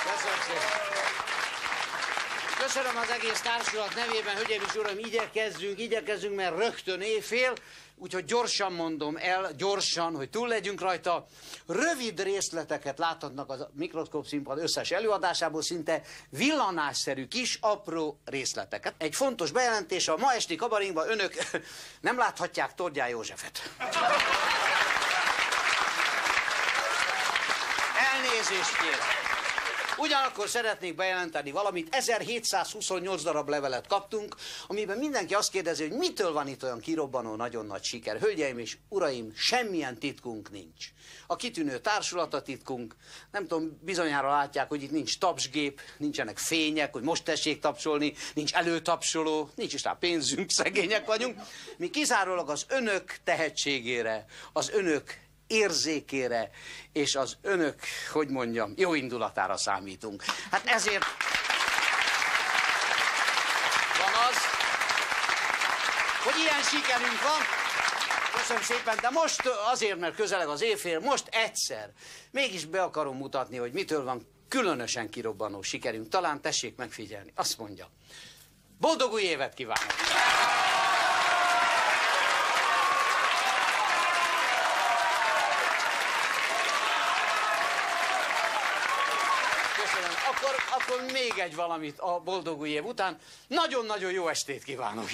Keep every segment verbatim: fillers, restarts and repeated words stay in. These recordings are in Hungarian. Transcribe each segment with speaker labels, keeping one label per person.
Speaker 1: Köszönöm szépen. Köszönöm az egész társulat nevében, hölgyeim és uraim, igyekezzünk, igyekezzünk, mert rögtön éjfél, úgyhogy gyorsan mondom el, gyorsan, hogy túl legyünk rajta. Rövid részleteket láthatnak a Mikroszkóp Színpad összes előadásából, szinte villanásszerű kis, apró részleteket. Egy fontos bejelentés, a ma esti kabarénkban önök nem láthatják Tordján Józsefet. Elnézést kérek. Ugyanakkor szeretnék bejelenteni valamit, ezerhétszázhuszonnyolc darab levelet kaptunk, amiben mindenki azt kérdezi, hogy mitől van itt olyan kirobbanó, nagyon nagy siker. Hölgyeim és uraim, semmilyen titkunk nincs. A kitűnő társulat a titkunk, nem tudom, bizonyára látják, hogy itt nincs tapsgép, nincsenek fények, hogy most tessék tapsolni, nincs előtapsoló, nincs is rá pénzünk, szegények vagyunk. Mi kizárólag az önök tehetségére, az önök érzékére és az önök, hogy mondjam, jó indulatára számítunk. Hát ezért van az, hogy ilyen sikerünk van. Köszönöm szépen, de most azért, mert közeleg az éjfél, most egyszer mégis be akarom mutatni, hogy mitől van különösen kirobbanó sikerünk. Talán tessék megfigyelni. Azt mondja, boldog új évet kívánok! Akkor, akkor még egy valamit a boldog új év után. Nagyon-nagyon jó estét kívánok!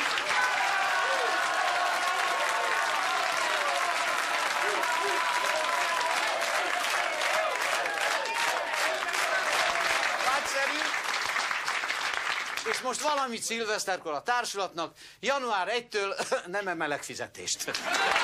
Speaker 1: Nagyszerű! És most valamit szilveszterkor a társulatnak, január elsejétől nem emelek fizetést.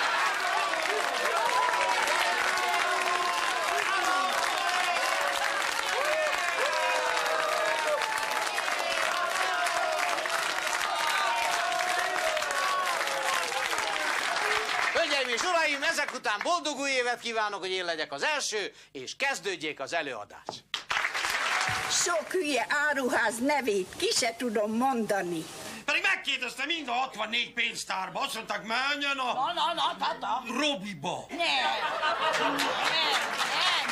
Speaker 1: És uraim, ezek után boldog új évet kívánok, hogy én legyek az első, és kezdődjék az előadás.
Speaker 2: Sok hülye áruház nevét ki se tudom mondani.
Speaker 3: Pedig megkérdezte mind a hatvannégy pénztárba, azt mondták, menjen a...
Speaker 2: Na, na, na, na, na.
Speaker 3: Robiba.
Speaker 2: Nem, nem, nem, nem.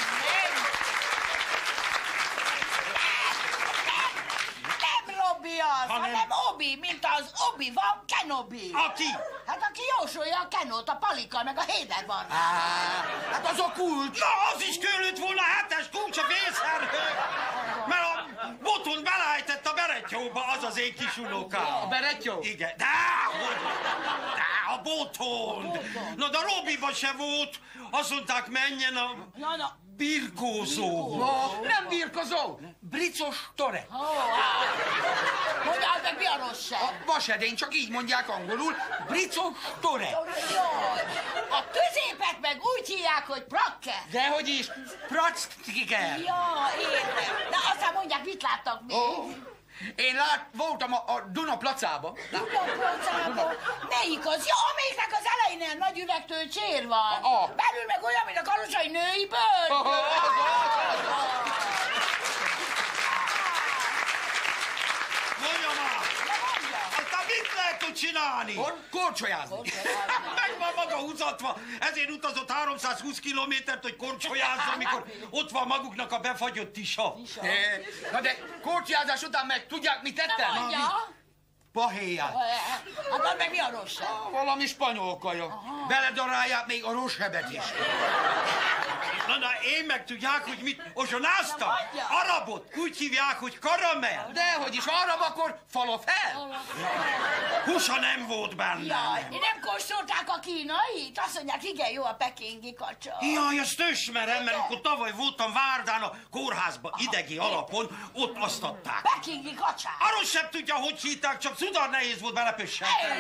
Speaker 2: Nem Robi az, hanem, hanem Obi, mint az Obi-Wan Kenobi.
Speaker 3: Aki?
Speaker 2: Hát aki jósolja a Kenót, a Palika, meg a Héder van.
Speaker 3: Hát az a kulcs. Na, az is kellett volna hetes kulcs a vészherhő. Mert a boton beleállített a berettyóba, az az én kis unokám.
Speaker 4: A berettyó?
Speaker 3: Igen, de hogy? De a boton. Na, de Robiba se volt. Azt mondták, menjen a...
Speaker 2: Na, na.
Speaker 3: Birkózó.
Speaker 4: No, nem birkozó, bricos tore.
Speaker 2: Mondjál meg, mi a rossz sem?
Speaker 4: A vasedény, csak így mondják angolul, bricos tore.
Speaker 2: A középet meg úgy hívják, hogy prakke.
Speaker 4: Dehogy is, practiker.
Speaker 2: Ja, értem. De aztán mondják, mit láttak még?
Speaker 4: Oh. Én lát, voltam a, a Duna placában.
Speaker 2: Duna placában? Melyik az? Ja, amelyiknek az elején ilyen nagy üvegtől csér van.
Speaker 4: A.
Speaker 2: Belül meg olyan, mint a kalosai női bőr.
Speaker 4: Oh, az, az, az.
Speaker 3: Mondja már! Aztán mit lehet ott csinálni?
Speaker 4: Korcsolyázni.
Speaker 3: Meg van maga húzatva, ezért utazott háromszázhúsz kilométert, hogy korcsolyázza, amikor ott van maguknak a befagyott tisa.
Speaker 4: Na de korcsolyázás után meg tudják, mit tettem?
Speaker 2: Na, mondja.
Speaker 3: Pahéját.
Speaker 2: Hát az meg mi a rossz sem?
Speaker 4: Valami spanyol kaja. Beledarálják még a roshebet is.
Speaker 3: Na, na, én meg tudják, hogy mit ozsonáztam? Arabot úgy hívják, hogy karamell.
Speaker 4: Dehogy is, arab, akkor falafel.
Speaker 3: Húsa nem volt benne.
Speaker 2: Jaj, nem kóstolták a kínait? Azt mondják, igen, jó a pekingi kacsa.
Speaker 3: Jaj, ezt ismerem, mert amikor tavaly voltam Várdán a kórházban idegi alapon, ott azt adták.
Speaker 2: Pekingi kacsát.
Speaker 3: Arról sem tudja, hogy hívták, csak szudar nehéz volt belepössenteni.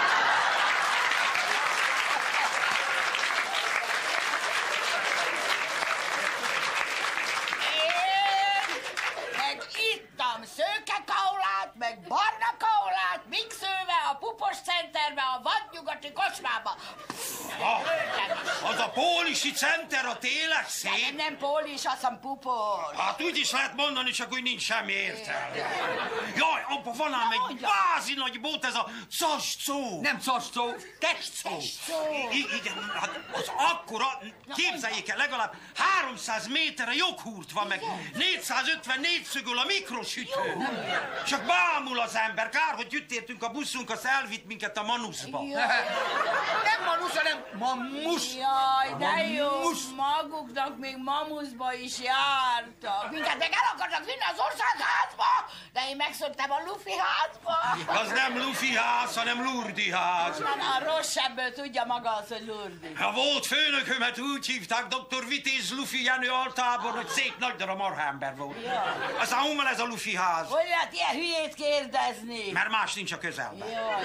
Speaker 2: Ittam szőke kaolát, meg barna kaolát, mixölve a Pupos Centerbe, a vadnyugati kocsmába.
Speaker 3: Ah, az a póli Orvosi center a tényleg szép?
Speaker 2: Nem, nem pólis, azt hiszem pupor.
Speaker 3: Hát úgy is lehet mondani, csak úgy nincs semmi értelme. Jaj, abba van ám egy bázi nagy bót, ez a Czaszcó.
Speaker 4: Nem Czaszcó, Testcó.
Speaker 3: Igen, hát az akkora, képzeljék el, legalább háromszáz méterre joghurt van, meg négyszázötven négyszögöl a mikrosütő. Csak bámul az ember, kár, hogy üttértünk a buszunk, azt elvitt minket a Manuszba.
Speaker 4: Nem Manusz, hanem Mamusz.
Speaker 2: Jaj, de jó, maguknak még Mamuszba is jártak. Minket meg el akartak vinni az országházba, de én megszoktam a Lufi házba.
Speaker 3: Az nem Lufi ház, hanem Lurdi ház.
Speaker 2: A rossz sebből tudja maga az, hogy Lurdi.
Speaker 3: A volt főnökömet úgy hívták, doktor Vitéz Lufi Jenő altábor, hogy szép nagy darab marhámber volt. Ja. Aztán hol van ez a Lufi ház?
Speaker 2: Hogy lehet ilyen hülyét kérdezni?
Speaker 3: Mert más nincs a közelben.
Speaker 2: Jaj,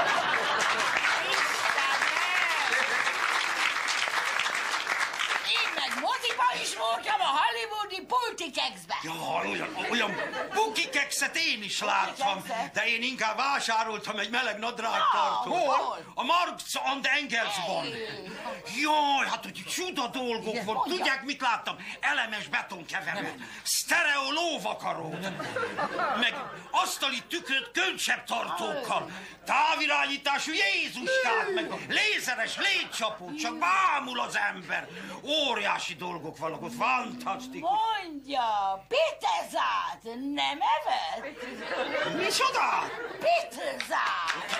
Speaker 2: én meg moziba is voltam, a hollywoodi Pultikekszben.
Speaker 3: Ja, olyan, olyan bukikekszet én is láttam, de én inkább vásároltam egy meleg nadrágtartót.
Speaker 2: Hol?
Speaker 3: A Marx and Engelsban. Jaj, hát hogy csuda dolgok volt. Tudják, mit láttam? Elemes betonkeverőt, sztereó lóvakarót, meg asztali tükröt köncsebb tartókkal, távirányítású Jézuskát, meg lézeres légycsapót, csak bámul az ember. Óriási dolgok vannak ott, fantasztikus.
Speaker 2: Mondja, pitezát nem evett?
Speaker 3: Micsoda?
Speaker 2: Pitezát!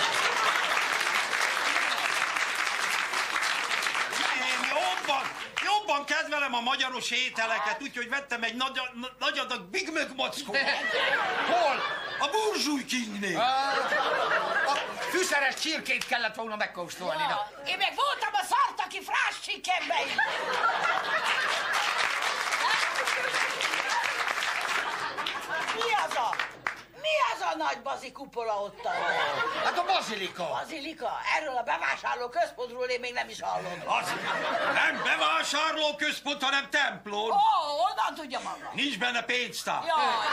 Speaker 3: Én jobban, jobban kedvelem a magyaros ételeket, úgyhogy vettem egy nagy, nagy adag Big Mac mackót.
Speaker 4: Hol?
Speaker 3: A Burzsúj Kingnél.
Speaker 4: A fűszeres csirkét kellett volna megkóstolni.
Speaker 2: Ja, én meg voltam a Szartaki Frás Chickenben is. Mi az a... Mi az a nagy bazi kupola ott ahol?
Speaker 4: Hát a bazilika.
Speaker 2: Bazilika? Erről a bevásárló központról én még nem is hallottam.
Speaker 3: Az nem bevásárló központ, hanem templom.
Speaker 2: Ó, onnan tudja maga.
Speaker 3: Nincs benne pénztár.
Speaker 2: Jaj.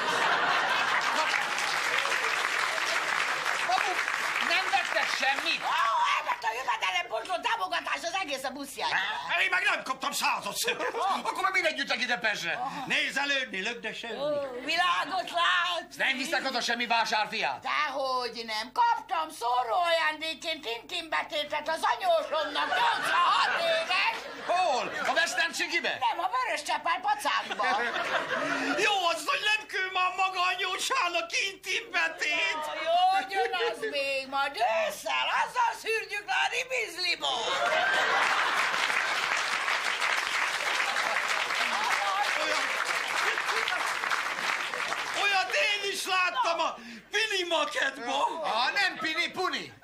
Speaker 4: Maguk nem vettek semmit.
Speaker 2: Ó, elvett a jövedelempontról támogatás az egész a buszjára.
Speaker 3: Én meg nem kaptam századszor.
Speaker 4: Akkor meg mindegy jutak ide Pestre.
Speaker 3: Nézz elődni, lögd de semmi.
Speaker 2: Világot látsz?
Speaker 4: Nem visznek oda semmi vásárfiát?
Speaker 2: Dehogy nem. Kaptam szóró ajándékként intimbetétet az anyósomnak nyolcvanhat éves.
Speaker 4: Hol? A Western Csigibe?
Speaker 2: Nem, a Vörös Csepel pacákban.
Speaker 3: Jó, az, hogy nem kő már maga anyósának intimbetét.
Speaker 2: Jó, jön az még, majd ősszel, azzal szűrjük le a ribizliból.
Speaker 3: Olyat én is láttam a Pini Marketban.
Speaker 4: Ah, nem Pini, Puni.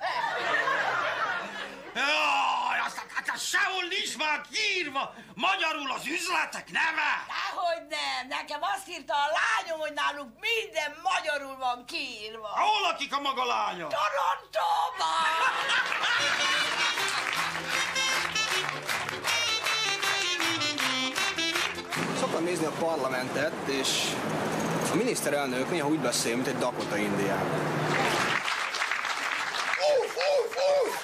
Speaker 3: Jaj, azt, azt, azt sehol nincs már kiírva magyarul az üzletek neve.
Speaker 2: Dehogy nem, nekem azt írta a lányom, hogy náluk minden magyarul van kiírva.
Speaker 3: Hol lakik a maga lánya?
Speaker 2: Torontóban!
Speaker 5: Szoktam nézni a parlamentet, és a miniszterelnök néha úgy beszél, mint egy Dakota indián.
Speaker 3: Uff, uff, uff!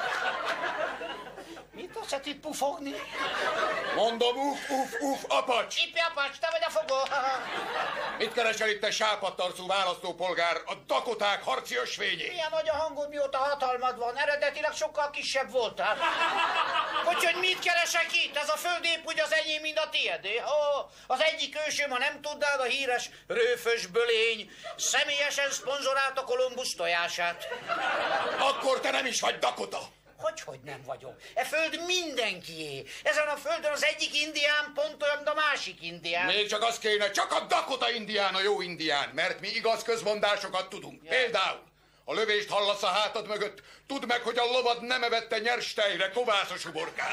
Speaker 1: Mit tudsz itt pufogni?
Speaker 6: Mondom, uff, uff, uff, apacs!
Speaker 1: Ipi apacs, te vagy a fogó.
Speaker 6: Mit keresel itt, te sápadtarcú választópolgár, a Dakoták harci ösvényé?
Speaker 1: Milyen nagy a hangod, mióta hatalmad van? Eredetileg sokkal kisebb voltál. Hogy, hogy mit keresek itt? Ez a föld épp úgy az enyém, mint a tiédé. Oh, az egyik ősöm, ha nem tudnád, a híres rőfös bölény személyesen szponzorálta Kolumbusz tojását.
Speaker 6: Akkor te nem is vagy Dakota!
Speaker 1: Hogy, hogy nem vagyok? E föld mindenkié. Ezen a földön az egyik indián pont olyan, mint a másik indián.
Speaker 6: Még csak az kéne, csak a Dakota indián a jó indián, mert mi igaz közmondásokat tudunk. Yeah. Például, a lövést hallasz a hátad mögött, tudd meg, hogy a lovad nem evette nyers tejre kovászos uborkát.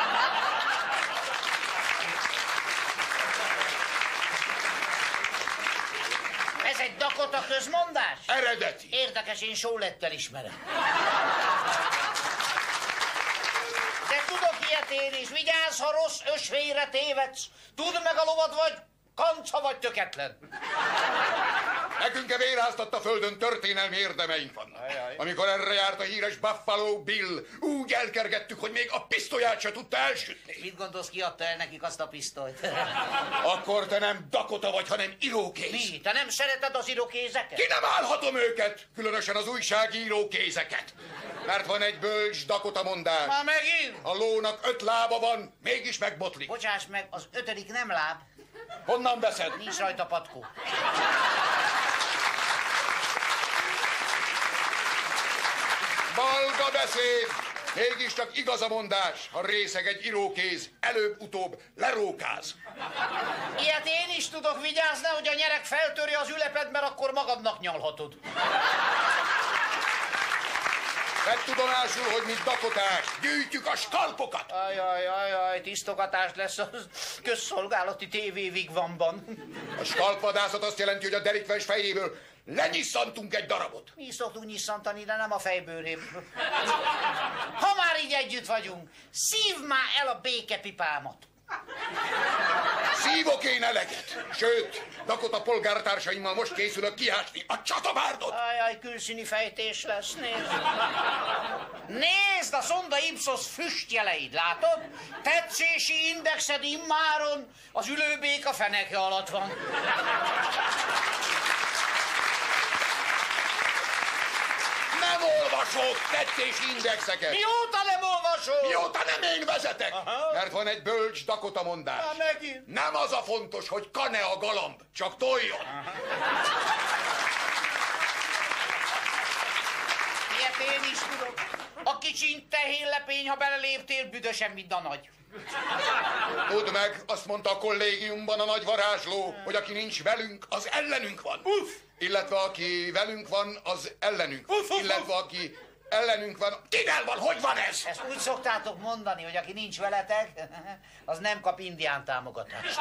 Speaker 1: Ez egy Dakota közmondás?
Speaker 6: Eredeti.
Speaker 1: Érdekes, én sólettel ismerem. De tudok ilyet én is. Vigyázz, ha rossz ösvényre tévedsz. Tudd meg, a lovad vagy kanca, vagy töketlen.
Speaker 6: Nekünk a vérháztatta földön történelmi érdemeink vannak.
Speaker 3: Ajaj.
Speaker 6: Amikor erre járt a híres Buffalo Bill, úgy elkergettük, hogy még a pisztolyát se tudta elsütni.
Speaker 1: Mit gondolsz, ki adta el nekik azt a pisztolyt?
Speaker 6: Akkor te nem Dakota vagy, hanem írókéz.
Speaker 1: Mi? Te nem szereted az írókézeket?
Speaker 6: Ki nem állhatom őket, különösen az újságíró kézeket. Mert van egy bölcs Dakota mondás.
Speaker 1: Már megint?
Speaker 6: A lónak öt lába van, mégis megbotlik.
Speaker 1: Bocsáss meg, az ötödik nem láb.
Speaker 6: Honnan veszed?
Speaker 1: Nincs rajta patkó.
Speaker 6: Balga beszéd! Mégiscsak igaz a mondás, ha részeg egy írókéz, előbb-utóbb lerókáz.
Speaker 1: Ilyet én is tudok, vigyázz, hogy a nyereg feltörje az üleped, mert akkor magadnak nyalhatod.
Speaker 6: Vedd tudomásul, hogy mi Dakotás, gyűjtjük a skalpokat!
Speaker 1: Ajaj, ajaj, tisztogatás lesz a közszolgálati tévévigvamban.
Speaker 6: A skalpvadászat azt jelenti, hogy a delikvens fejéből lenyisszantunk egy darabot.
Speaker 1: Mi is szoktunk nyisszantani, de nem a fejbőréből. Ha már így együtt vagyunk, szívd már el a békepipámat.
Speaker 6: Szívok én eleget. Sőt, Dakota polgártársaimmal most készülök kiásni a csatabárdot.
Speaker 1: Ajaj, külszíni fejtés lesz, nézd. Nézd, a Sonda Ipsos füstjeleid, látod? Tetszési indexed immáron az ülőbéka feneke alatt van.
Speaker 6: Nem olvasok tetszési indexeket.
Speaker 1: Mióta nem olvasol?
Speaker 6: Mióta nem én vezetek. Aha. Mert van egy bölcs Dakota mondás.
Speaker 1: Na, megint.
Speaker 6: Nem az a fontos, hogy kan-e a galamb, csak toljon.
Speaker 1: Aha. Ilyet én is tudok. A kicsiny tehén ha beleléptél, büdösen, mint a nagy.
Speaker 6: Tudd meg, azt mondta a kollégiumban a nagy varázsló, hogy aki nincs velünk, az ellenünk van. Uff! Illetve aki velünk van, az ellenünk. Uff, uff, illetve aki ellenünk van, kivel van, hogy van ez?
Speaker 1: Ezt úgy szoktátok mondani, hogy aki nincs veletek, az nem kap indián támogatást.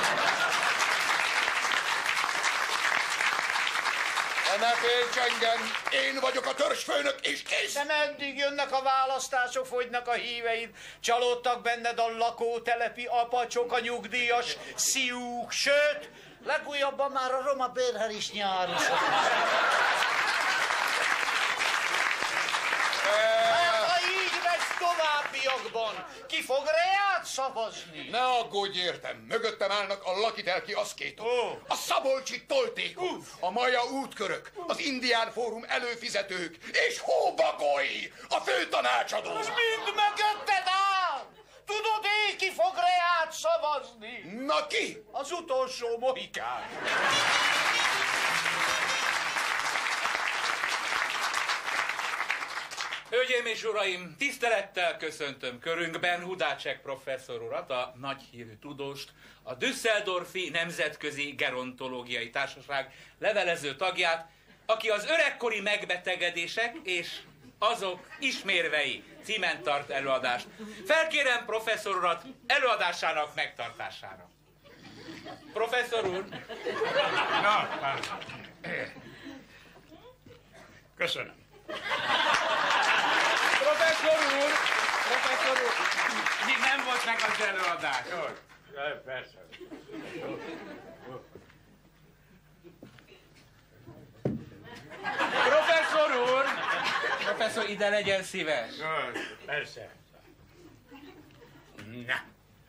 Speaker 6: Ne félts engem, én vagyok a törzsfőnök, és kész!
Speaker 1: De meddig jönnek a választások, fogynak a híveid, csalódtak benned a lakótelepi apacsok, a nyugdíjas szíúk, sőt, legújabban már a roma bérhel is nyárosok. Hát, ha így megy továbbiakban, ki fog reát szavazni?
Speaker 6: Ne aggódj értem, mögöttem állnak a lakitelki aszkétok, oh. a szabolcsi toltékok, uh. a maja útkörök, uh. az indián fórum előfizetők, és Hóbagoly, a főtanácsadó.
Speaker 1: Az mind mögötted áll! Tudod én, ki fog reát szavazni?
Speaker 6: Na ki?
Speaker 1: Az utolsó mohikán.
Speaker 7: Hölgyeim és uraim, tisztelettel köszöntöm körünkben Hudácsek professzor urat, a nagyhírű tudóst, a Düsseldorfi Nemzetközi Gerontológiai Társaság levelező tagját, aki az öregkori megbetegedések és azok ismérvei címen tart előadást. Felkérem professzor urat előadásának megtartására. Professzor úr!
Speaker 3: Na, köszönöm.
Speaker 7: Professzor úr! Professzor úr! Még nem volt meg az előadás.
Speaker 3: Jó, persze.
Speaker 7: Professzor úr! Professzor, ide legyen szíves.
Speaker 3: Jó, persze. Na.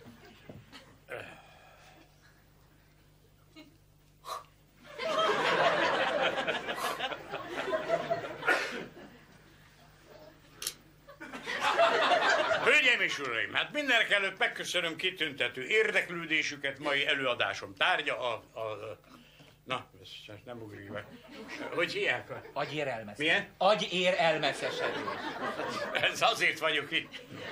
Speaker 3: Hölgyeim és uraim, hát mindenek előtt megköszönöm kitüntető érdeklődésüket, mai előadásom tárgya a... a, a na, ez nem ugrik be. Hogy hívják?
Speaker 7: Agyérelmeszes.
Speaker 3: Milyen?
Speaker 7: Agyérelmeszesedés.
Speaker 3: Ez azért vagyok itt.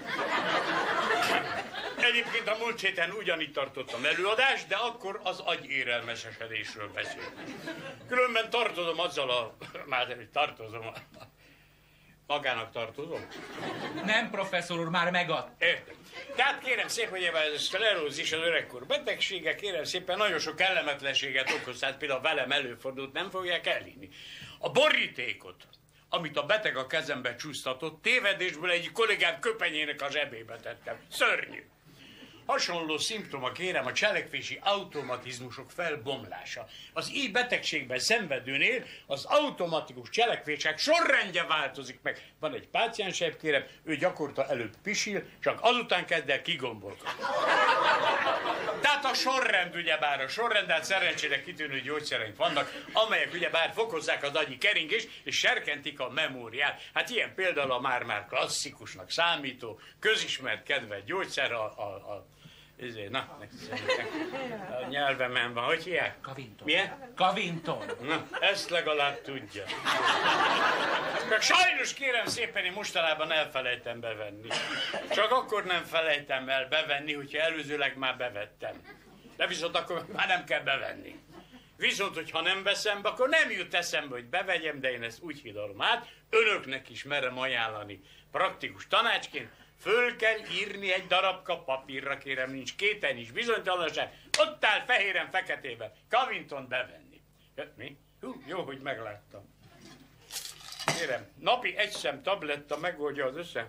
Speaker 3: Egyébként a múlt héten ugyanígy tartottam előadást, de akkor az agyérelmesesedésről beszélt. Különben tartozom azzal a... Már tartozom a... Magának tartozom?
Speaker 7: Nem, professzor úr, már megad.
Speaker 3: Értem. Tehát kérem szépen, hogy ez a szklerózis, az öregkor betegsége, kérem szépen, nagyon sok kellemetlenséget okoz, tehát például velem előfordult, nem fogják elhinni. A borítékot, amit a beteg a kezembe csúsztatott, tévedésből egy kollégám köpenyének a zsebébe tettem. Szörnyű.
Speaker 8: Hasonló szimptoma, kérem, a cselekvési automatizmusok felbomlása. Az így betegségben szenvedőnél az automatikus cselekvések sorrendje változik meg. Van egy páciensebb, kérem, ő gyakorta előbb pisil, csak azután kezd el kigombolkodni. Tehát a sorrend, ugyebár a sorrend, hát szerencsére kitűnő gyógyszereink vannak, amelyek ugyebár fokozzák az agyi keringést és serkentik a memóriát. Hát ilyen például a már-már klasszikusnak számító, közismert kedvelt gyógyszer, a, a, a ezért, na, a nyelvemen van, hogy hívják?
Speaker 7: Kavinton.
Speaker 8: Milyen?
Speaker 7: Kavinton.
Speaker 8: Na, ezt legalább tudja. Csak sajnos kérem szépen, én mostanában elfelejtem bevenni. Csak akkor nem felejtem el bevenni, hogyha előzőleg már bevettem. De viszont akkor már nem kell bevenni. Viszont, hogyha nem veszem be, akkor nem jut eszembe, hogy bevegyem, de én ezt úgy hidalom át, önöknek is merem ajánlani praktikus tanácsként, föl kell írni egy darabka papírra, kérem, nincs kétel, nincs bizonytalanság, ott áll fehéren, feketében, Kavinton bevenni. Ja, mi? Hú, jó, hogy megláttam. Kérem, napi egy szem tabletta megoldja az összes...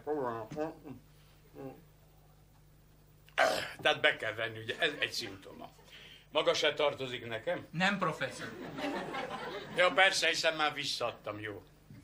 Speaker 8: Tehát be kell venni, ugye, ez egy szimptoma. Maga se tartozik nekem?
Speaker 7: Nem, professzor.
Speaker 8: Ja, persze, hiszen már visszaadtam, jó.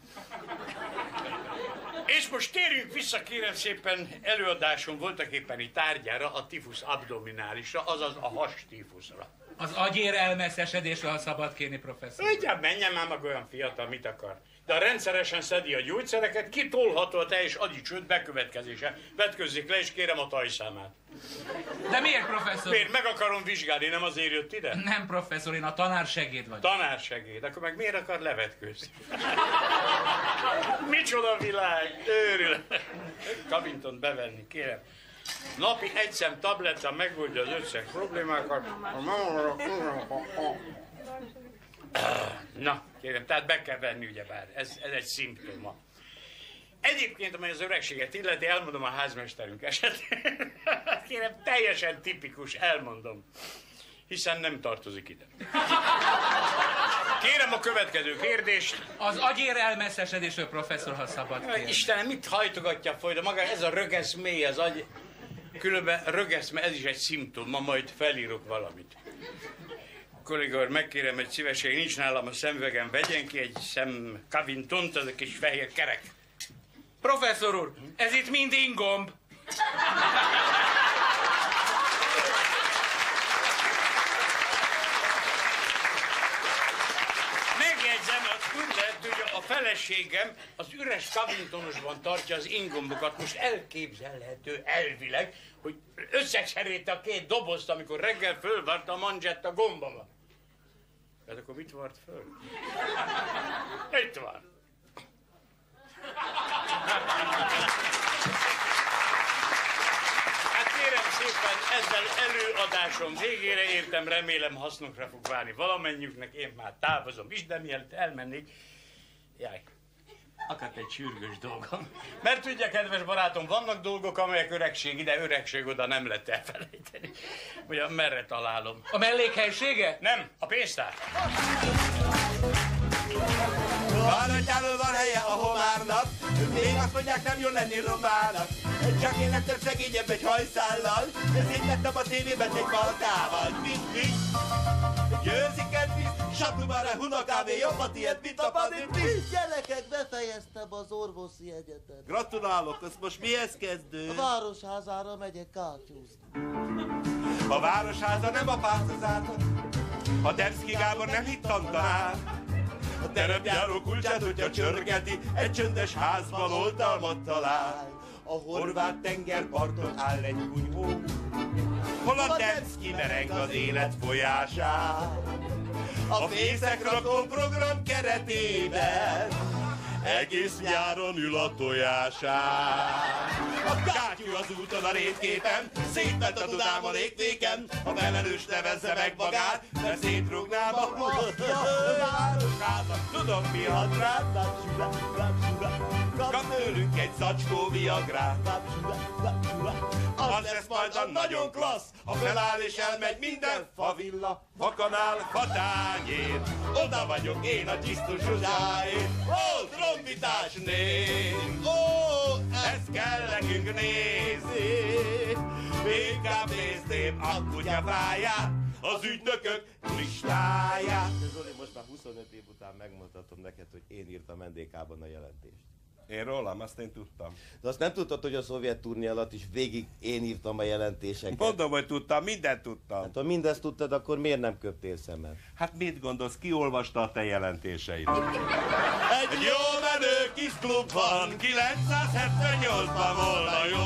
Speaker 8: És most térjünk vissza, kérem szépen, előadásom voltaképpeni tárgyára, a tifus abdominálisra, azaz a hastífuszra.
Speaker 7: Az agyér elmesszesedésre, ha szabad kérni, professzor.
Speaker 8: Ugyan, menjen már meg olyan fiatal, mit akar. De ha rendszeresen szedi a gyógyszereket, kitolható a teljes agyi csőd bekövetkezése. Vetközzék le, és kérem a tajszámát.
Speaker 7: De miért, professzor?
Speaker 8: Miért? Meg akarom vizsgálni, nem azért jött ide?
Speaker 7: Nem, professzor, én a tanársegéd vagyok.
Speaker 8: Tanársegéd? Akkor meg miért akar levetkőzni? Micsoda világ, őrület. Kavintont bevenni, kérem. Napi egy szem tabletta megoldja az összes problémákat. Na, kérem, tehát be kell venni, ugyebár. Ez, ez egy szimptoma. Egyébként, amely az öregséget illeti, elmondom a házmesterünk esetén. Kérem, teljesen tipikus, elmondom. Hiszen nem tartozik ide. Kérem a következő kérdést.
Speaker 7: Az agyér elmesszesedésről, professzor, ha szabad kérni.
Speaker 8: Istenem, mit hajtogatja folyta maga? Ez a rögeszmély, az agy... Különben rögeszme, ez is egy szimptoma, majd felírok valamit. Kolléga, megkérem, egy szívesség, nincs nálam a szemüvegem, vegyen ki egy szem Kavintont, az a kis fehér kerek.
Speaker 7: Professzor úr, ez itt mind ingomb.
Speaker 8: Megjegyzem, az úgy lehet, hogy a feleségem az üres Kavintonosban tartja az ingombokat. Most elképzelhető elvileg, hogy összecserélte a két dobozt, amikor reggel fölvart a manzsetta gombomat. Hát akkor mit vart föl? Itt van. Hát kérem szépen, ezzel előadásom végére értem, remélem hasznokra fog válni valamennyiüknek, én már távozom is, de mielőtt elmennék, jaj, akadt egy sürgős dolgom. Mert tudja, kedves barátom, vannak dolgok, amelyek öregség ide, öregség oda nem lehet elfelejteni. Ugye merre találom?
Speaker 7: A mellékhelysége?
Speaker 8: Nem, a pénztár.
Speaker 9: Aranyáról van helye a homárnak, még azt mondják, nem jól lenni romának. Csak én lettem szegényebb egy hajszállal, ezért lettem a tévében egy baltával. Mit, mit? Győziket visz, Satubára hunokávé jobbat ilyet, mint a bandit.
Speaker 10: Gyerekek, befejeztem az orvosi egyetet.
Speaker 9: Gratulálok, az most mihez kezdő?
Speaker 10: A Városházára megyek kátyúzni.
Speaker 9: A Városháza nem a pásztozátok, a Demszki Gábor nem itt tantanár. A terepjáró kulcsát, hogyha csörgeti, egy csöndes házban oltalmat talál. A horvát tengerparton áll egy kunyhó, hol a Demszki mereng az élet folyásán. A fészekrakó program keretében egész nyáron ül a tojásán. A kátyú az úton a rétképen, szétment a tudám a légtéken, a felelős nevezze meg magát, mert szétrúgnám a városházat. Tudom mi hadrát, kap tőlünk egy zacskó viagrát. Az lesz majd a nagyon klassz, ha feláll és elmegy minden favilla, fakanál, fatányér. Oda vagyok én a Csisztus Zsuzsáért. Ó, trombitás nép, ó, ezt kell nekünk nézni. inkább nézném a kutyafáját, az ügynökök listáját.
Speaker 11: De Zoli, most már huszonöt év után megmondhatom neked, hogy én írtam en dé ká-ban a jelentést.
Speaker 9: Én rólam, azt én tudtam.
Speaker 11: De azt nem tudtad, hogy a szovjet turné alatt is végig én írtam a jelentéseket.
Speaker 9: Mondom, hogy tudtam, mindent tudtam.
Speaker 11: Hát ha mindezt tudtad, akkor miért nem köptél szemet?
Speaker 9: Hát mit gondolsz, ki olvasta a te jelentéseid?
Speaker 11: Egy jó menő kis klub van,
Speaker 9: kilencszázhetvennyolcban volna jó.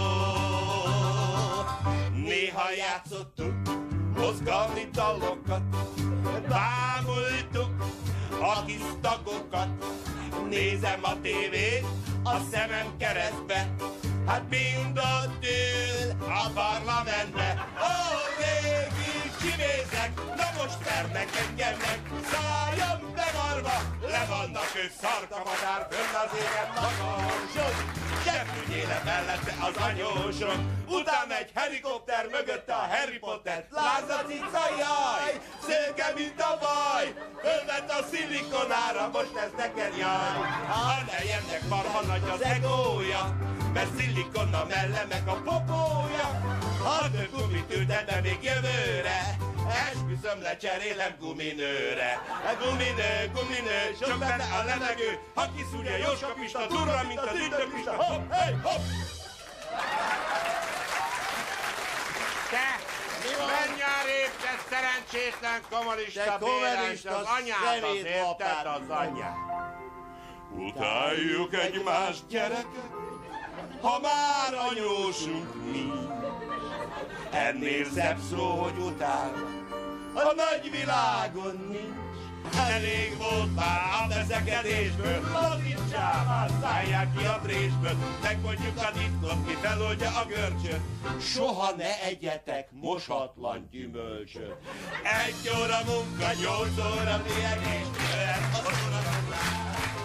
Speaker 9: Néha játszottuk mozgalmi dalokat, bámultuk a kis tagokat. Nézem a tévét a szemem keresztbe, hát mind ott ül a parlamentbe. Ó, végig kinézek, na most vernek engem meg, szálljam bevarva, le vannak ők szarka madár, fönn az égen magason. Zsebügyéle mellette az anyósom, utána egy helikopter, mögötte a Harry Potter. Lárza cica, jaj, szőke, mint a vaj, fölvett a szilikonára, most ez neked jaj. A nejemnek marha nagy az egója, mert szilikon a melle meg a popója. Ha több gumit ültetne még jövőre, esküszöm, lecserélem guminőre. Guminő, guminő, sok benne a levegő, ha kiszúrja Jóska Pista, durva, mint az ügynökpista. Hopp, hey, hopp!
Speaker 4: Te, menj arrébb, te szerencsétlen kommunista bérens, az anyád az érted, az anyád.
Speaker 9: Utáljuk egymást, gyerekek, ha már anyósunk mi. Ennél szebb szó, hogy utál, a nagy világon nincs. Elég volt már a veszekedésből, lazítsál már, szállják ki a présből, megmondjuk a titkot, ki feloldja a görcsöt. Soha ne egyetek mosatlan gyümölcsöt. Egy óra munka, nyolc óra pihenés, jöhet az urat.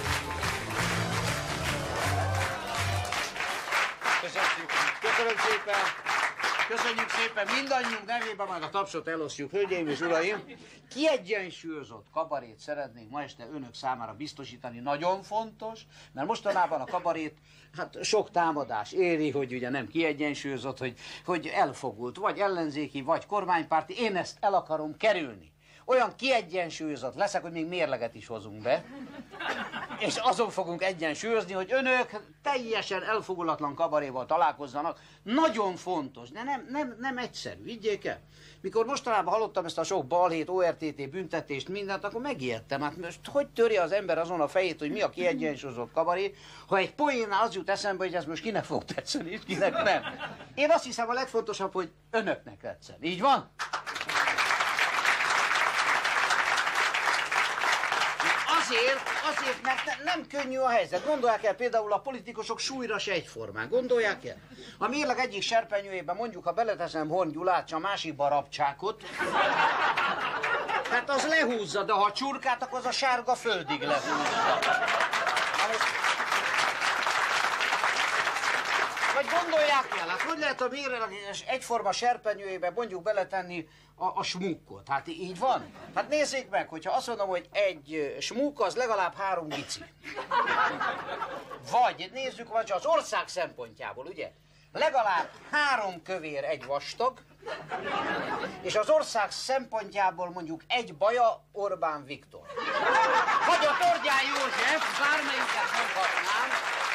Speaker 1: Köszönjük, köszönöm szépen! Köszönjük szépen, mindannyiunk nevében majd a tapsot elosztjuk. Hölgyeim és uraim, kiegyensúlyozott kabarét szeretnénk ma este önök számára biztosítani. Nagyon fontos, mert mostanában a kabarét hát sok támadás éri, hogy ugye nem kiegyensúlyozott, hogy, hogy elfogult, vagy ellenzéki, vagy kormánypárti. Én ezt el akarom kerülni. Olyan kiegyensúlyozott leszek, hogy még mérleget is hozunk be. És azon fogunk egyensúlyozni, hogy önök teljesen elfogulatlan kabaréval találkozzanak. Nagyon fontos, de nem, nem, nem egyszerű, vigyék el. Mikor mostanában hallottam ezt a sok balhét, o er té té büntetést, mindent, akkor megijedtem. Hát most hogy törje az ember azon a fejét, hogy mi a kiegyensúlyozott kabaré, ha egy poénnál az jut eszembe, hogy ez most kinek fog tetszeni, és kinek nem. Én azt hiszem, a legfontosabb, hogy önöknek tetszen. Így van? Azért, azért, mert ne, nem könnyű a helyzet. Gondolják el például a politikusok súlyra se egyformán. Gondolják el? A mérleg egyik serpenyőjében mondjuk, ha beleteszem Horn Gyulát, a másikba Rabcsákot, hát az lehúzza, de ha csurkát, akkor az a sárga földig lehúzza. Vagy gondolják el, hát hogy lehet a mérleg egyforma serpenyőjébe mondjuk beletenni a, a smukkot? Hát így van? Hát nézzék meg, hogyha azt mondom, hogy egy smukk az legalább három gici. Vagy nézzük, vagy az ország szempontjából, ugye? Legalább három kövér egy vastag, és az ország szempontjából mondjuk egy baja Orbán Viktor. Vagy a Tordján József, bármelyiket mondhatnám,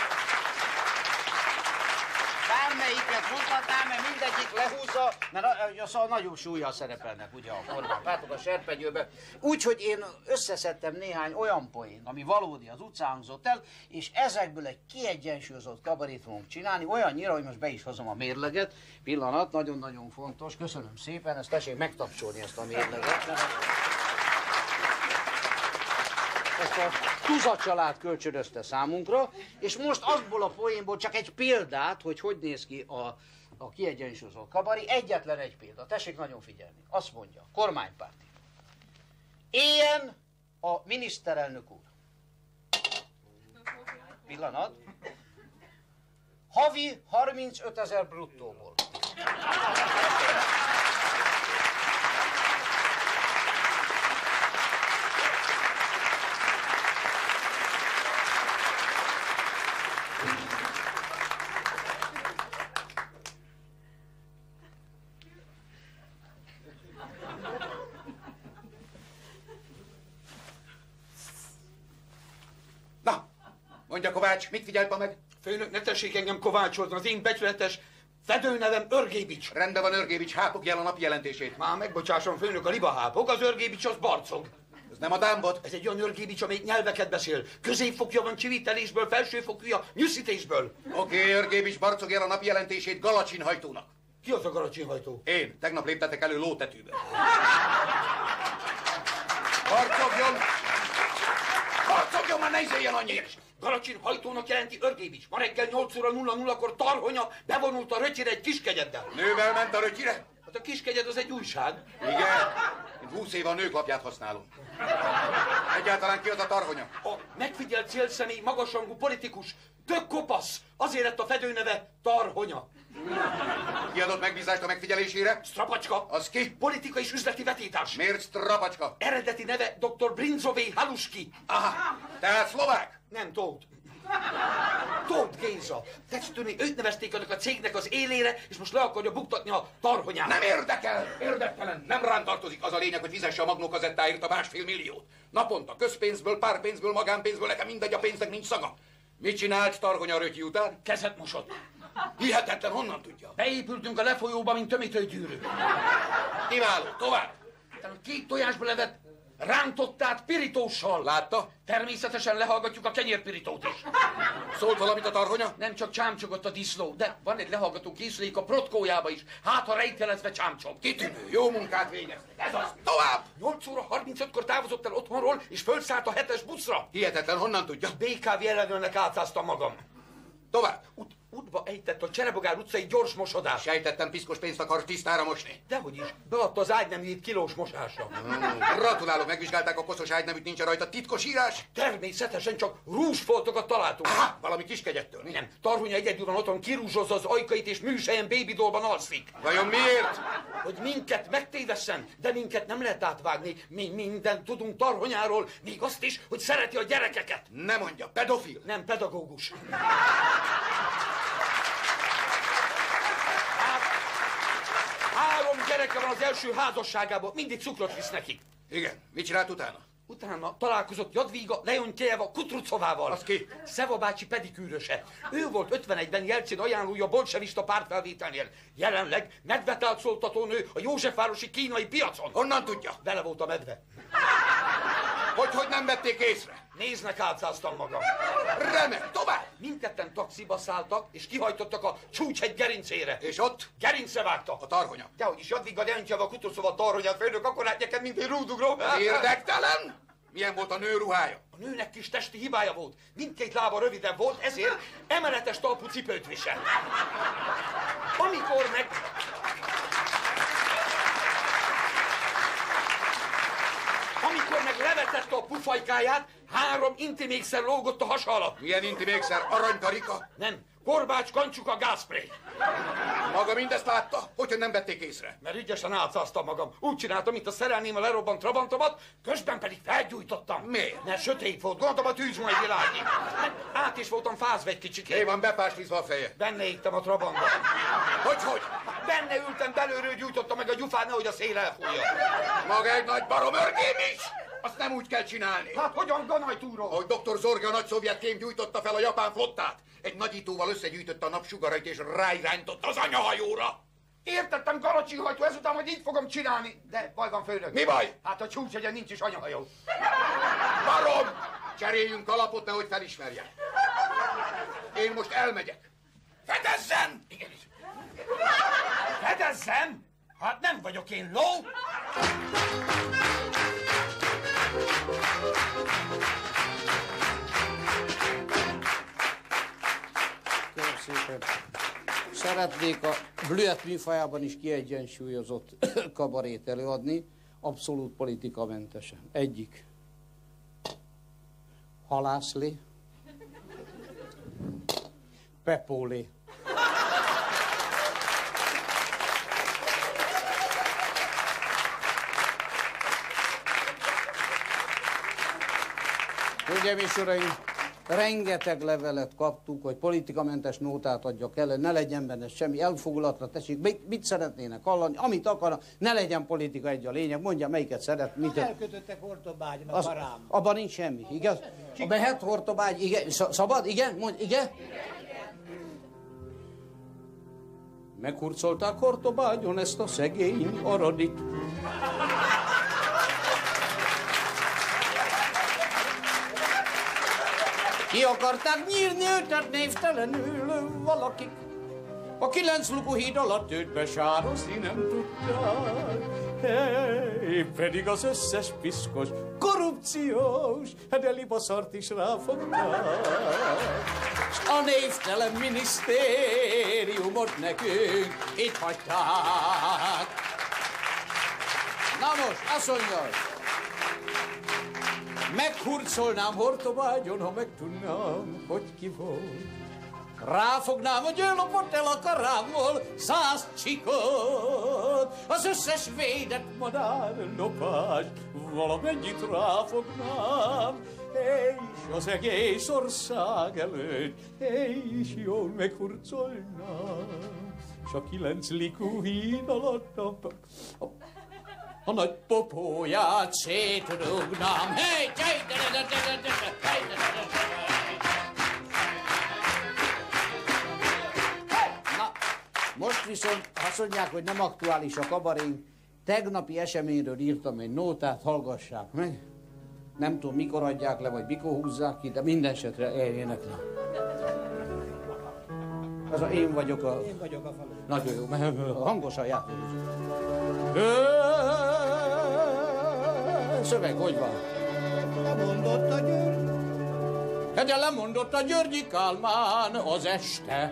Speaker 1: bármelyiket mondhatnám, mert mindegyik lehúzza, mert szóval nagyobb súllyal szerepelnek ugye a kormánypártok a serpenyőben. Úgyhogy én összeszedtem néhány olyan poént, ami valódi az utcán hangzott el, és ezekből egy kiegyensúlyozott kabarét fogunk csinálni, olyannyira, hogy most be is hozom a mérleget. Pillanat, nagyon-nagyon fontos, köszönöm szépen, ezt tessék megtapsolni ezt a mérleget. Ezt a Tuza család kölcsönözte számunkra, és most azból a poénból csak egy példát, hogy hogy néz ki a, a kiegyensúlyozott kabari, egyetlen egy példa. Tessék nagyon figyelni. Azt mondja, kormánypárti. Éljen a miniszterelnök úr. Pillanat. Havi harmincötezer bruttóból.
Speaker 6: Mondja, Kovács, mit figyelt ma meg?
Speaker 3: Főnök, ne tessék engem kovácsolni, az én becsületes fedőnevem Örgébics.
Speaker 6: Rendben van, Örgébics, hápogja el a napi jelentését.
Speaker 3: Már megbocsásson, főnök, a libahápog, az Örgébics az barcog.
Speaker 6: Ez nem a dámbot?
Speaker 3: Ez egy olyan Örgébics, amelyik nyelveket beszél. Középfokja van csivitelésből, felsőfokúja nyűszítésből.
Speaker 6: Oké, okay, Örgébics, barcog el a napi jelentését Galacsinhajtónak.
Speaker 3: Ki az a Galacsinhajtó?
Speaker 6: Én. Tegnap léptetek elő lótetűbe. Barcogjon! Barcogjon, már ne izéljen annyira!
Speaker 3: Galacsinhajtónak jelenti Örgébics. Ma reggel nyolc óra nulla nullakor Tarhonya bevonult a rötyire egy kiskegyeddel.
Speaker 6: Nővel ment a rötyire?
Speaker 3: Hát a kiskegyed az egy újság.
Speaker 6: Igen. Én húsz éve a nőklapját használom. Egyáltalán ki az a Tarhonya?
Speaker 3: A megfigyelt célszemély, magasrangú politikus, tök kopasz. Azért lett a fedőneve Tarhonya.
Speaker 6: Ki adott megbízást a megfigyelésére?
Speaker 3: Strapacska.
Speaker 6: Az ki?
Speaker 3: Politika és üzleti vetétás.
Speaker 6: Miért Strapacska?
Speaker 3: Eredeti neve doktor Brinzové Haluski.
Speaker 6: Aha, tehát szlovák?
Speaker 3: Nem, Tóth. Tóth Géza. Tetsz tudni, őt nevezték annak a cégnek az élére, és most le akarja buktatni a Tarhonyát.
Speaker 6: Nem érdekel, érdektelen, nem rám tartozik. Az a lényeg, hogy fizesse a magnókazettáért a másfél milliót. Naponta, közpénzből, párpénzből, magánpénzből, nekem mindegy, a pénznek nincs szaga. Mit csinált Tarhonya rötyi után?
Speaker 3: Kezet mosott.
Speaker 6: Hihetetlen, honnan tudja?
Speaker 3: Beépültünk a lefolyóba, mint tömítőgyűrű.
Speaker 6: Kiváló, tovább.
Speaker 3: Utána két tojásba levett rántottát pirítóssal.
Speaker 6: Látta?
Speaker 3: Természetesen lehallgatjuk a kenyérpirítót is.
Speaker 6: Szólt valamit a Tarhonya?
Speaker 3: Nem csak csámcsogott a disznó, de van egy lehallgató készülék a protkójába is. Hát, ha rejtelezve csámcsog.
Speaker 6: Kitűnő, jó munkát végez. Ez az, tovább!
Speaker 3: nyolc óra harmincötkor távozott el otthonról, és fölszállt a hetes buszra.
Speaker 6: Hihetetlen, honnan tudja?
Speaker 3: bé ká vé ellenőrnek átszáztam magam.
Speaker 6: Tovább.
Speaker 3: Ut útba ejtett a Cserebogár utcai gyors mosodás.
Speaker 6: Sejtettem, piszkos pénzt akar tisztára mosni.
Speaker 3: Dehogy is, beadta az ágyneműjét kilós mosásra.
Speaker 6: Mm, gratulálok, megvizsgálták a koszos ágyneműt, nincs rajta titkos írás?
Speaker 3: Természetesen csak rúzsfoltokat találtunk.
Speaker 6: Aha, valami kiskegyettől.
Speaker 3: Nem, Tarhonya egyedül van otthon, kirúzsozza az ajkait és műselyen babydolban alszik.
Speaker 6: Vajon miért?
Speaker 3: Hogy minket megtévesszen, de minket nem lehet átvágni. Mi mindent tudunk Tarhonyáról, még azt is, hogy szereti a gyerekeket.
Speaker 6: Ne mondja, pedofil.
Speaker 3: Nem, pedagógus. Három gyereke van az első házasságából, mindig cukrot visz neki.
Speaker 6: Igen, mit csinált utána?
Speaker 3: Utána találkozott Jadviga Leontjeva Kutrucovával.
Speaker 6: Az ki?
Speaker 3: Szeva bácsi pedikűröse. Ő volt ötvenegyben Jelcin ajánlója bolsevista pártfelvételnél. Jelenleg medvetálcoltató nő a Józsefvárosi kínai piacon.
Speaker 6: Honnan tudja?
Speaker 3: Vele volt a medve.
Speaker 6: Hogy, hogy nem vették észre?
Speaker 3: Néznek, átszáztam magam.
Speaker 6: Remek, tovább!
Speaker 3: Mindketten taxiba szálltak, és kihajtottak a Csúcshegy gerincére.
Speaker 6: És ott?
Speaker 3: Gerincre vágta.
Speaker 6: A Tarhonya.
Speaker 3: Dehogy is, Jadviga Leontjeva Kutrucova Tarhonyát, főnök, akkor hát nekem, mint egy rúdugró.
Speaker 6: Érdektelen? Milyen volt a nő ruhája?
Speaker 3: A nőnek kis testi hibája volt. Mindkét lába rövidebb volt, ezért emeletes talpú cipőt visel. Amikor meg... Amikor meg levetette a pufajkáját, három intimékszer lógott a hasa alatt.
Speaker 6: Milyen intimékszer? Aranykarika?
Speaker 3: Nem, korbács, kancsuka, gázspray.
Speaker 6: Maga mindezt látta? Hogyan nem vették észre?
Speaker 3: Mert ügyesen átszáztam magam. Úgy csináltam, mint a szerelném a lerobbant trabantomat, közben pedig felgyújtottam.
Speaker 6: Miért?
Speaker 3: Mert sötét volt, gondoltam a tűz majd világít. Át is voltam fázva egy kicsikét.
Speaker 6: Hé, van bepáslizva a feje.
Speaker 3: Benne égtem a trabantba.
Speaker 6: Hogy, hogy?
Speaker 3: Benne ültem, belőről gyújtottam meg a gyufát, nehogy a szél elfújja.
Speaker 6: Maga egy nagy barom Örgébics! Azt nem úgy kell csinálni.
Speaker 3: Hát hogyan, Ganajtúró?
Speaker 6: Ahogy doktor Zorga, a nagy szovjet kém gyújtotta fel a japán flottát. Egy nagyítóval összegyűjtötte a napsugarait és ráirányította az anyahajóra.
Speaker 3: Értettem, Galacsinhajtó, ezután majd így fogom csinálni. De baj van, főnök.
Speaker 6: Mi baj?
Speaker 3: Hát a Csúcshegyen nincs is anyahajó.
Speaker 6: Barom! Cseréljünk alapot, nehogy felismerjen. Én most elmegyek. Fedezzen!
Speaker 3: Igen is. Fedezzem? Hát nem vagyok én ló.
Speaker 1: Köszönöm szépen. Szeretnék a Blüet műfajában is kiegyensúlyozott kabarét előadni, abszolút politikamentesen. Egyik. Halászlé. Pepólé. Hölgyeim és uraim, rengeteg levelet kaptuk, hogy politikamentes nótát adjak el, ne legyen benne semmi elfogulatra, tessék, mit, mit szeretnének hallani, amit akarnak, ne legyen politika egy a lényeg, mondja, melyiket szeret. Mit
Speaker 12: elkötöttek Hortobágyon a karám.
Speaker 1: Abban nincs semmi, igaz? A behet Hortobágy, igen, szabad, igen, mondj, igen? Meghurcolták Hortobágyon ezt a szegény aradit. Ki akarták nyírni őt, névtelenül valakik. A kilenc lukú híd alatt őt besározni nem tudták. Hey, pedig az összes piszkos, korrupciós, de libaszart is ráfogták. S a névtelen minisztériumot nekünk itt hagyták. Na most, azt mondja, meghurcolnám Hortobágyon, ha megtudnám, hogy ki volt. Ráfognám, hogy ő lopott el a karámból száz csikot. Az összes védett madár lopást valamennyit ráfognám. És az egész ország előtt, és jól meghurcolnám. S a kilenc likú híd alatt a, a, a nagy popóját szétrúgnám. Hey, hey, de, de, de, de, de, hey, de, de, de. Most viszont azt mondják, hogy nem aktuális a kabarénk. Tegnapi eseményről írtam egy nótát, hallgassák meg. Nem tudom, mikor adják le, vagy mikor húzzák ki, de minden esetre eljenek le. Ez a én vagyok a...
Speaker 12: Én vagyok a falu.
Speaker 1: Nagyon jó, mert hangosan játszik. Szöveg, hogy van?
Speaker 12: Lemondott a György.
Speaker 1: De lemondott a Györgyi Kálmán az este.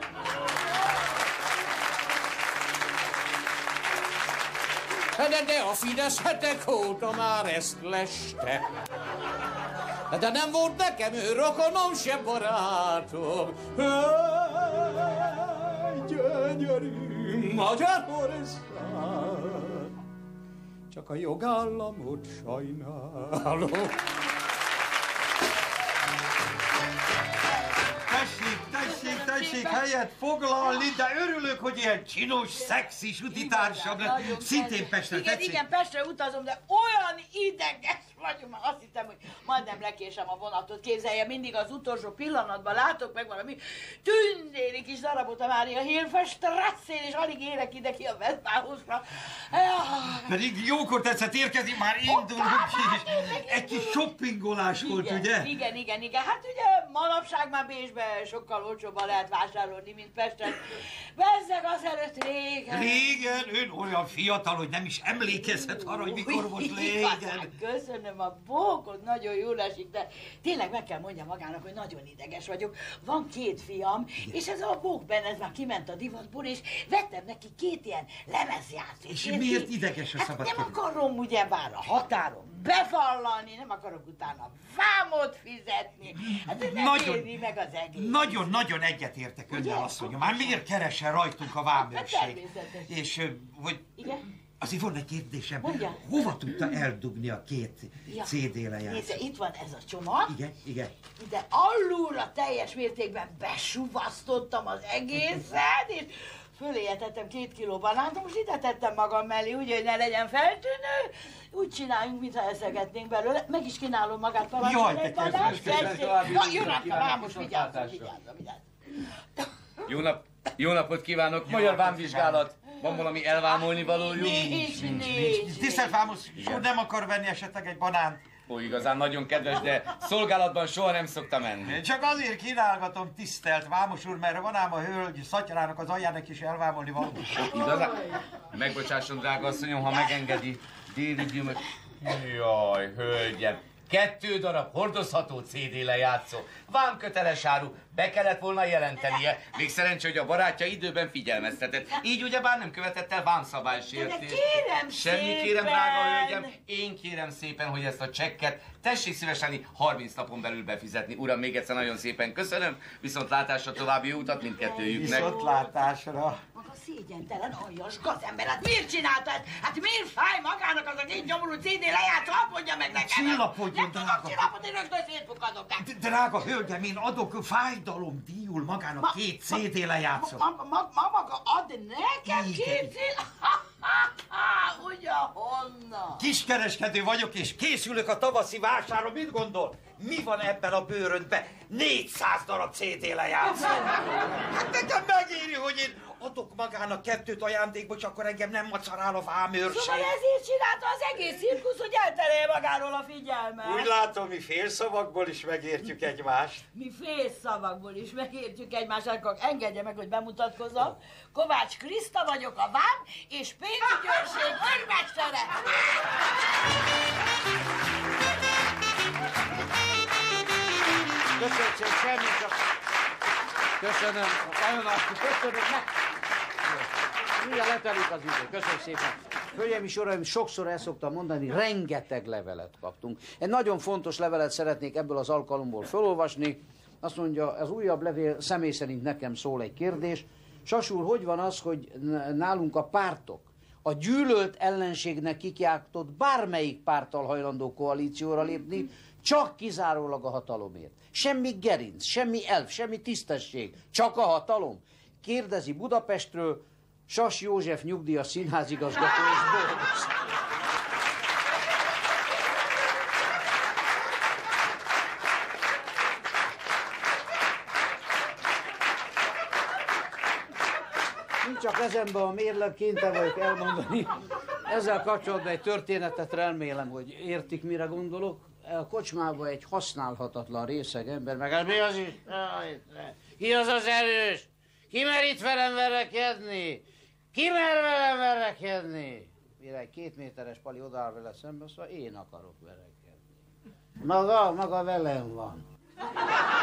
Speaker 1: De, de a Fidesz hetek óta már ezt leste. De nem volt nekem ő rokonom, se barátom. Gyönyörű Magyarország. Csak a jogállamot sajnálom.
Speaker 3: Tessék, tessék, tessék helyet foglalni, de örülök, hogy ilyen csinos, szexis utitársam lett. Szintén Pestre
Speaker 2: igen,
Speaker 3: tetszik.
Speaker 2: igen, Pestre utazom, de olyan ideges vagyok, már azt hittem, hogy majdnem lekésem a vonatot. Képzelje, mindig az utolsó pillanatban látok meg valami tündéri kis darabot a Mária Hilfestrasszén, és alig érek ide ki a Westbahnhofra.
Speaker 3: Pedig jókor tetszett érkezni, már indulunk is. Egy kis shoppingolás volt,
Speaker 2: igen,
Speaker 3: ugye?
Speaker 2: Igen, igen, igen. Hát ugye manapság már Bécsben sokkal olcsóbban lehet vásárolni, mint Pesten. Bezzeg azelőtt régen.
Speaker 3: Régen? Ön olyan fiatal, hogy nem is emlékezhet arra, hogy mikor volt régen.
Speaker 2: Köszönöm, a bókod nagyon jól esik, de tényleg meg kell mondjam magának, hogy nagyon ideges vagyok. Van két fiam, és ez a bók benne, ez már kiment a divatból, és vettem neki két ilyen lemezjátszót.
Speaker 3: És miért ideges a szabad
Speaker 2: hát nem akarom ugyebár a határon bevallani, nem akarok utána vámot fizetni. Hát ez nem
Speaker 3: Nagyon-
Speaker 2: éri meg az egész.
Speaker 3: Nagyon-nagyon egyetértek önnel, azt mondja. Már miért keresen rajtunk a vámőrség?
Speaker 2: természetes.
Speaker 3: És, ö, hogy...
Speaker 2: Igen?
Speaker 3: Azért van egy kérdésem.
Speaker 2: Mondja.
Speaker 3: Hova tudta eldugni a két
Speaker 2: Ja.
Speaker 3: cé dé
Speaker 2: Nézze,
Speaker 3: lejátszót?
Speaker 2: itt van ez a csomag.
Speaker 3: Igen, igen.
Speaker 2: Ide alulra teljes mértékben besuvasztottam az egészet, és föléje tettem két kiló banánt, most ide tettem magam mellé, úgy, hogy ne legyen feltűnő. Úgy csináljunk, mintha eszegetnénk belőle. Meg is kínálom magát, parancsolj
Speaker 3: Jaj,
Speaker 2: egy
Speaker 3: te
Speaker 2: banánt,
Speaker 3: kedves,
Speaker 2: tessék.
Speaker 3: további
Speaker 2: Na,
Speaker 3: jót
Speaker 2: jön a
Speaker 3: kívánok,
Speaker 2: vámos, vigyázzon, vigyázzon, vigyázzon.
Speaker 7: Jó, nap, jó napot kívánok! Magyar vámvizsgálat! Van valami elvámolni valójuk?
Speaker 2: Nincs, nincs.
Speaker 3: Tisztelt Vámos úr, nem akar venni esetleg egy banánt?
Speaker 7: Ó, igazán nagyon kedves, de szolgálatban soha nem szoktam menni.
Speaker 3: Csak azért kínálgatom, tisztelt Vámos úr, mert van ám a hölgy szatyrának az aljának is elvámolni való.
Speaker 7: Igazán? Megbocsásson, drága asszonyom, ha megengedi. Déli gyümölcs... Jaj, hölgyem! Kettő darab hordozható cé dé lejátszó. Vámköteles áru, be kellett volna jelentenie. Még szerencsé, hogy a barátja időben figyelmeztetett. Így ugyebár nem követett el vámszabálysértést.
Speaker 2: De kérem
Speaker 7: Semmi
Speaker 2: szépen!
Speaker 7: kérem, drága hölgyem. Én kérem szépen, hogy ezt a csekket tessék szívesen harminc napon belül befizetni. Uram, még egyszer nagyon szépen köszönöm. Viszont látásra további jó utat mindkettőjüknek.
Speaker 3: Viszontlátásra.
Speaker 2: Maga szégyentelen, aljas gazember, hát miért csináltad? Hát miért fáj magának az a két gyomorú cé dé lejátszó? Hadd mondja meg nekem!
Speaker 3: Csillapodjon
Speaker 8: nagyon
Speaker 2: nem
Speaker 8: drága.
Speaker 2: tudom csinálni, én rögtön szétbukadok.
Speaker 8: Drága hölgyem, én adok fájdalomdíjul magának
Speaker 2: Ma-
Speaker 8: két cé dé lejátszót.
Speaker 2: Ma, ma, ma maga ad nekem
Speaker 8: Igen.
Speaker 2: két szél? Ugye honnan?
Speaker 8: Kiskereskedő vagyok, és készülök a tavaszi vásárra. Mit gondol? Mi van ebben a bőröndben? négyszáz darab cé dé lejátszó. Hát nekem megéri, hogy én adok magának kettőt ajándékba, csak akkor engem nem macerál a vámőrség.
Speaker 2: Szóval ezért csinálta az egész cirkusz, hogy elterelje magáról a figyelmet.
Speaker 8: Úgy látom, mi félszavakból is megértjük egymást.
Speaker 2: Mi félszavakból is megértjük egymást, akkor engedje meg, hogy bemutatkozzam. Kovács Kriszta vagyok, a vám és pénzügyi őrség őrmestere.
Speaker 1: Köszönöm szépen, semmi csak... Köszönöm, nagyon azt köszönöm, meg... Mindjárt letelik az idő, köszönöm szépen. Hölgyeim és uraim, sokszor el szoktam mondani, rengeteg levelet kaptunk. Egy nagyon fontos levelet szeretnék ebből az alkalomból felolvasni. Azt mondja, az újabb levél személy szerint nekem szól egy kérdés. Sas úr, hogy van az, hogy nálunk a pártok a gyűlölt ellenségnek kikiáltott bármelyik párttal hajlandó koalícióra lépni, csak kizárólag a hatalomért. Semmi gerinc, semmi elf, semmi tisztesség, csak a hatalom. Kérdezi Budapestről Sas József nyugdíjas színházigazgató és boldog. Nincs a kezemben a mérleg, kénytelen vagyok elmondani. Ezzel kapcsolatban egy történetet, remélem, hogy értik, mire gondolok. A kocsmában egy használhatatlan részeg ember, meg mi az is? Ki az az erős? Ki mer itt velem verekedni? Ki mer velem verekedni? Mire egy két méteres pali odaáll vele szembe, szóval én akarok verekedni. Maga, maga velem van.